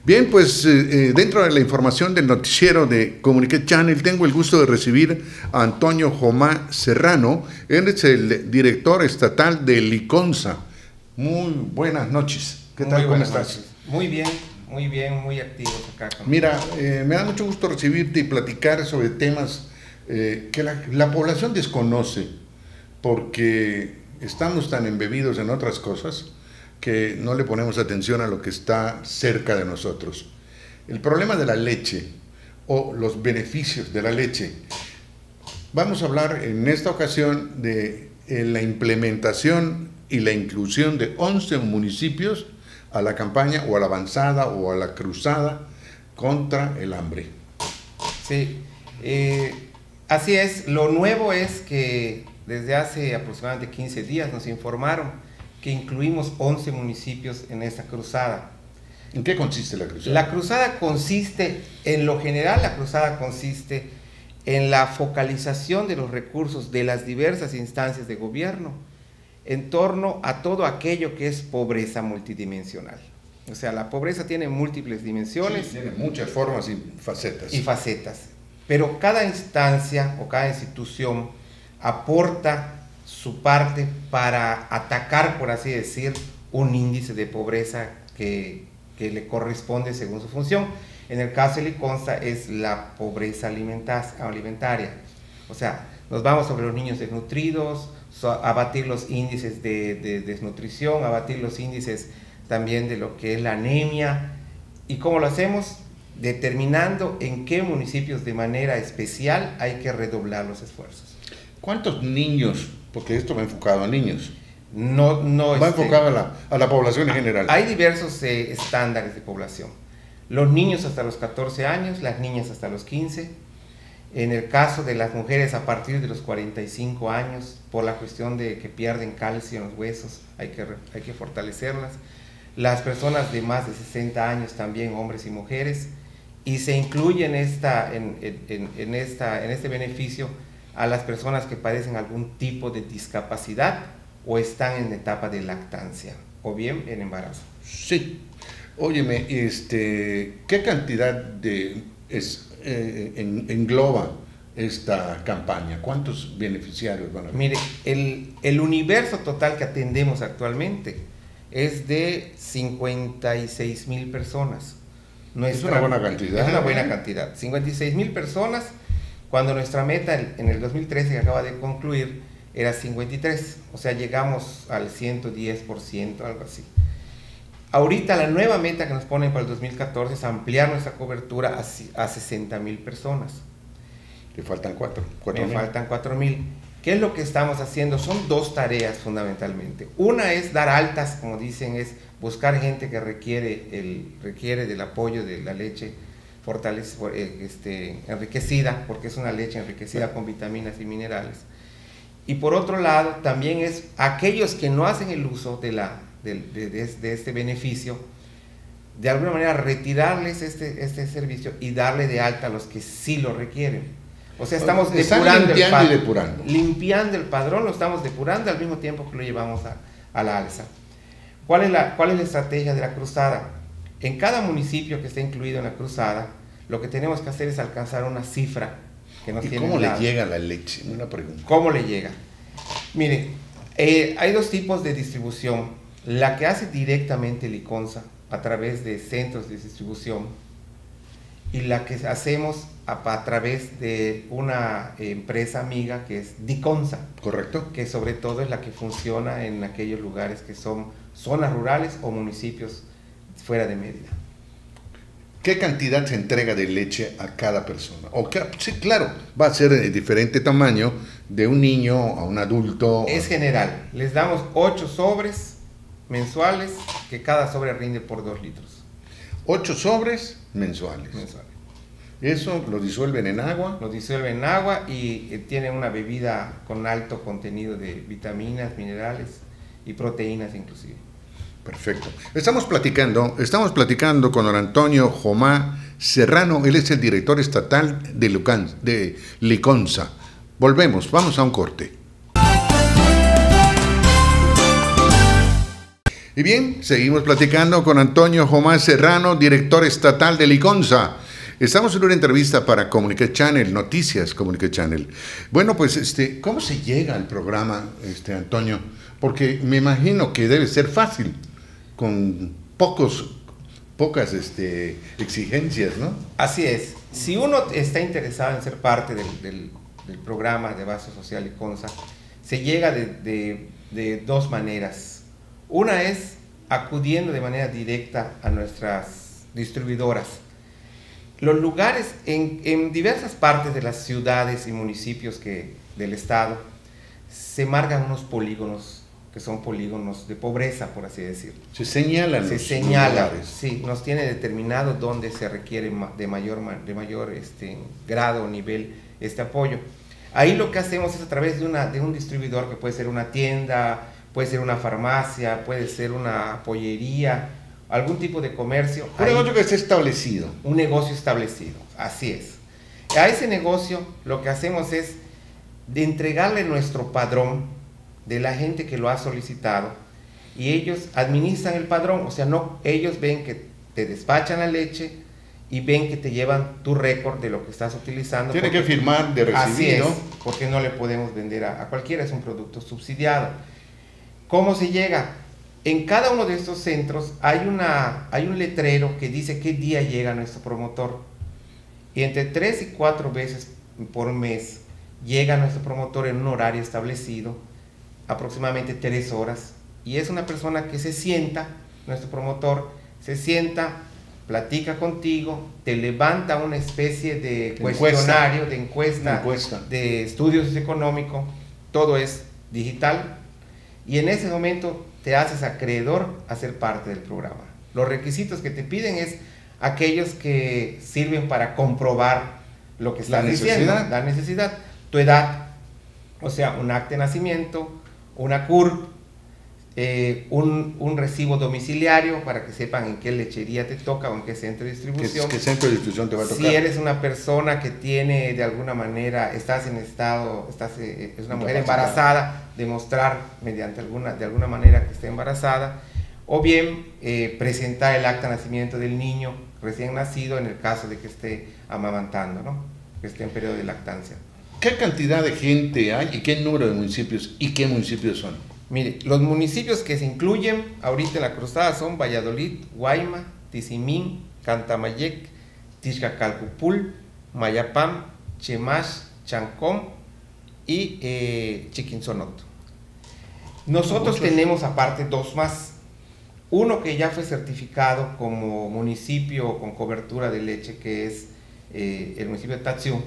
Bien, pues dentro de la información del noticiero de Comuniquet Channel tengo el gusto de recibir a Antonio Jomá Serrano. Él es el director estatal de Liconza. Muy buenas noches. ¿Qué tal? ¿Cómo estás? Muy bien, muy activos acá. Mira, me da mucho gusto recibirte y platicar sobre temas que la población desconoce porque estamos tan embebidos en otras cosas que no le ponemos atención a lo que está cerca de nosotros. El problema de la leche o los beneficios de la leche. Vamos a hablar en esta ocasión de la implementación y la inclusión de 11 municipios a la campaña o a la avanzada o a la cruzada contra el hambre. Sí, así es. Lo nuevo es que desde hace aproximadamente 15 días nos informaron que incluimos 11 municipios en esta cruzada. ¿En qué consiste la cruzada? La cruzada consiste, en lo general, la cruzada consiste en la focalización de los recursos de las diversas instancias de gobierno en torno a todo aquello que es pobreza multidimensional. O sea, la pobreza tiene múltiples dimensiones. Sí, tiene muchas formas y facetas. Pero cada instancia o cada institución aporta su parte para atacar, por así decir, un índice de pobreza que le corresponde según su función. En el caso de Liconza es la pobreza alimentaria. O sea, nos vamos sobre los niños desnutridos, abatir los índices de desnutrición, abatir los índices también de lo que es la anemia. ¿Y cómo lo hacemos? Determinando en qué municipios de manera especial hay que redoblar los esfuerzos. ¿Cuántos niños? Porque esto va enfocado a niños. No va enfocado a la población en general. Hay diversos estándares de población. Los niños hasta los 14 años, las niñas hasta los 15. En el caso de las mujeres a partir de los 45 años, por la cuestión de que pierden calcio en los huesos, hay que fortalecerlas. Las personas de más de 60 años también, hombres y mujeres. Y se incluye en este beneficio a las personas que padecen algún tipo de discapacidad o están en etapa de lactancia o bien en embarazo. Sí. Óyeme, ¿qué cantidad engloba esta campaña? ¿Cuántos beneficiarios van a haber? Mire, el universo total que atendemos actualmente es de 56,000 personas. Es una buena cantidad. Es una buena cantidad. 56,000 personas. Cuando nuestra meta en el 2013 que acaba de concluir era 53, o sea, llegamos al 110%, algo así. Ahorita la nueva meta que nos ponen para el 2014 es ampliar nuestra cobertura a 60,000 personas. Le faltan 4,000. Me faltan 4,000. ¿Qué es lo que estamos haciendo? Son dos tareas fundamentalmente. Una es dar altas, como dicen, es buscar gente que requiere del apoyo de la leche enriquecida, porque es una leche enriquecida con vitaminas y minerales. Y por otro lado, también es aquellos que no hacen el uso de este beneficio, de alguna manera retirarles este servicio y darle de alta a los que sí lo requieren. O sea, estamos limpiando el padrón, lo estamos depurando al mismo tiempo que lo llevamos a la alza. ¿Cuál es la estrategia de la cruzada? En cada municipio que esté incluido en la cruzada, lo que tenemos que hacer es alcanzar una cifra que nos tiene. ¿Cómo le llega la leche? Una pregunta. ¿Cómo le llega? Mire, hay dos tipos de distribución. La que hace directamente Liconza a través de centros de distribución y la que hacemos a través de una empresa amiga que es Diconza. Correcto. Que sobre todo es la que funciona en aquellos lugares que son zonas rurales o municipios fuera de Mérida. ¿Qué cantidad se entrega de leche a cada persona? Sí, claro, va a ser de diferente tamaño de un niño a un adulto. Es general. Les damos 8 sobres mensuales, que cada sobre rinde por 2 litros. 8 sobres mensuales. ¿Eso lo disuelven en agua? Lo disuelven en agua y tienen una bebida con alto contenido de vitaminas, minerales y proteínas inclusive. Perfecto. Estamos platicando con don Antonio Jomá Serrano. Él es el director estatal de Liconza. Vamos a un corte. Y bien, seguimos platicando con Antonio Jomás Serrano, director estatal de Liconza. Estamos en una entrevista para Communique Channel, Noticias Communique Channel. Bueno, pues, ¿cómo se llega al programa, Antonio? Porque me imagino que debe ser fácil, con pocas exigencias, ¿no? Así es. Si uno está interesado en ser parte del programa de base social Liconza, se llega de dos maneras. Una es acudiendo de manera directa a nuestras distribuidoras. Los lugares en diversas partes de las ciudades y municipios del estado se marcan unos polígonos que son polígonos de pobreza, por así decirlo. Se señalan. Se señala, sí, nos tiene determinado dónde se requiere de mayor grado o nivel este apoyo. Ahí lo que hacemos es a través de un distribuidor, que puede ser una tienda, puede ser una farmacia, puede ser una pollería, algún tipo de comercio. Un negocio que esté establecido. Un negocio establecido, así es. A ese negocio lo que hacemos es de entregarle nuestro padrón de la gente que lo ha solicitado, y ellos administran el padrón. O sea, no, ellos ven que te despachan la leche y ven que te llevan tu récord de lo que estás utilizando. Tiene que firmar de recibido. Así es, porque no le podemos vender a cualquiera, es un producto subsidiado. ¿Cómo se llega? En cada uno de estos centros hay un letrero que dice qué día llega nuestro promotor, y entre 3 y 4 veces por mes llega nuestro promotor en un horario establecido, aproximadamente 3 horas, y es una persona que se sienta, nuestro promotor se sienta, platica contigo, te levanta una especie de cuestionario, de encuesta, de estudios económicos, todo es digital, y en ese momento te haces acreedor a ser parte del programa. Los requisitos que te piden es aquellos que sirven para comprobar lo que estás diciendo, la necesidad, tu edad, o sea, un acta de nacimiento, una CURP, un recibo domiciliario para que sepan en qué lechería te toca o en qué centro de distribución. ¿Qué centro de distribución te va a tocar? Si eres una persona que tiene de alguna manera, es una mujer embarazada, demostrar de alguna manera que esté embarazada, o bien presentar el acta de nacimiento del niño recién nacido en el caso de que esté amamantando, ¿no? Que esté en periodo de lactancia. ¿Qué cantidad de gente hay y qué número de municipios y qué municipios son? Mire, los municipios que se incluyen ahorita en la cruzada son Valladolid, Guayma, Tizimín, Cantamayec, Tixcacalcupul, Mayapam, Chemash, Chancón y Chiquinzonoto. Nosotros tenemos aparte 2 más. Uno que ya fue certificado como municipio con cobertura de leche, que es el municipio de Tatsiú,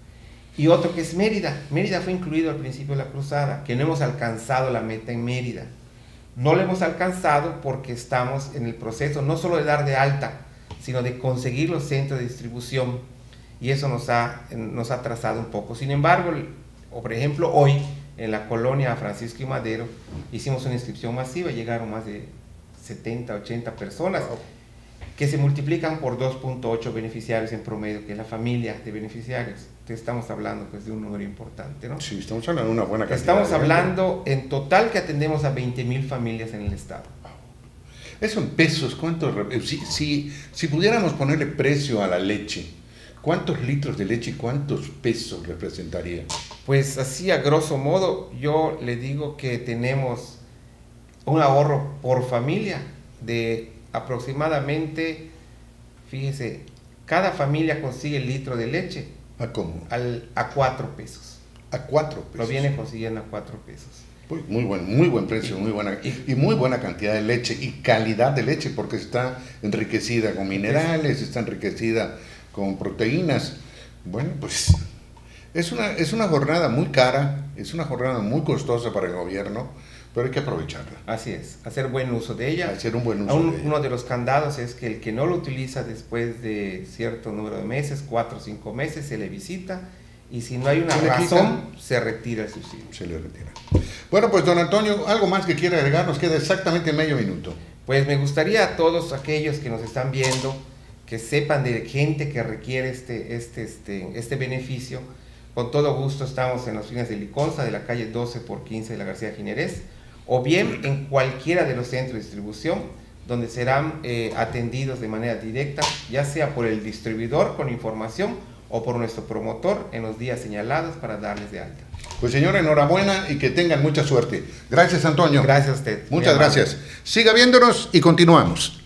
y otro que es Mérida. Mérida fue incluido al principio de la cruzada, que no hemos alcanzado la meta en Mérida. No lo hemos alcanzado porque estamos en el proceso no solo de dar de alta, sino de conseguir los centros de distribución, y eso nos ha atrasado un poco. Sin embargo, por ejemplo, hoy en la colonia Francisco y Madero hicimos una inscripción masiva, llegaron más de 70, 80 personas, que se multiplican por 2.8 beneficiarios en promedio, que es la familia de beneficiarios. Entonces estamos hablando pues de un número importante, ¿no? Sí, estamos hablando de una buena cantidad. Estamos hablando en total que atendemos a 20,000 familias en el estado. Eso en pesos, ¿cuánto? Si pudiéramos ponerle precio a la leche, ¿cuántos litros de leche y cuántos pesos representaría? Pues así a grosso modo, yo le digo que tenemos un ahorro por familia de aproximadamente, fíjese, cada familia consigue el litro de leche. ¿A cómo? A 4 pesos. ¿A 4 pesos? Lo viene consiguiendo a 4 pesos. Muy buen precio, muy buena cantidad de leche y calidad de leche, porque está enriquecida con minerales, está enriquecida con proteínas. Bueno, pues es una jornada muy cara, es una jornada muy costosa para el gobierno, pero hay que aprovecharla. Así es, hacer buen uso de ella. Hacer un buen uso de ella. Uno de los candados es que el que no lo utiliza después de cierto número de meses, 4 o 5 meses, se le visita, y si no hay una razón, se retira el subsidio. Se le retira. Bueno, pues don Antonio, ¿algo más que quiera agregar? Nos queda exactamente medio minuto. Pues me gustaría a todos aquellos que nos están viendo, que sepan de gente que requiere este beneficio. Con todo gusto estamos en las oficinas de Liconza, de la calle 12 por 15 de la García Ginerés, o bien en cualquiera de los centros de distribución, donde serán atendidos de manera directa, ya sea por el distribuidor con información o por nuestro promotor en los días señalados para darles de alta. Pues señor, enhorabuena y que tengan mucha suerte. Gracias, Antonio. Gracias a usted. Muchas gracias. Siga viéndonos y continuamos.